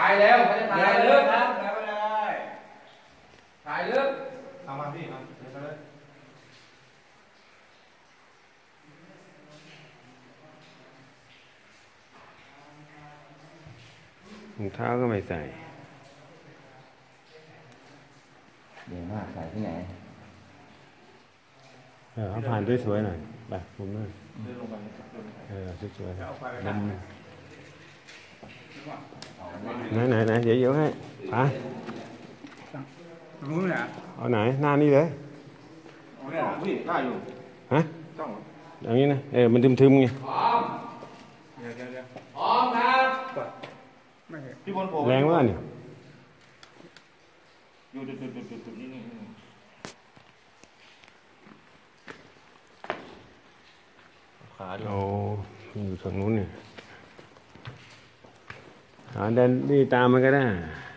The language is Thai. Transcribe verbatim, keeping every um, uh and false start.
ายเร็วเขาจะถ่ายลึกครับถ่ายไปเลยถ่ายลึกเอามาพี่เอาเดี๋ยวไปเลยรองเท้าก็ไม่ใส่เดี๋ยวมากใส่ที่ไหนเออเขาผ่านด้วยสวยหน่อยไปมุมนู้นเออสวยๆมุมไหนไหนไหนเดี๋ยวเดี๋ยวให้ไปรู้เนี่ยเอาไหนหน้านี่เลยเอาเนี่ยพี่ได้อยู่ฮะอย่างนี้นะเออมันทึมๆไงพร้อมเดี๋ยวเดี๋ยวเดี๋ยวพร้อมครับพี่บอลโผล่แรงว่าเนี่ยอยู่จุดจุดจุดจุดจุดนี่นี่ขาดิโอ้อยู่ทางนู้นเนี่ยหาเดินนี่ตามมันก็ได้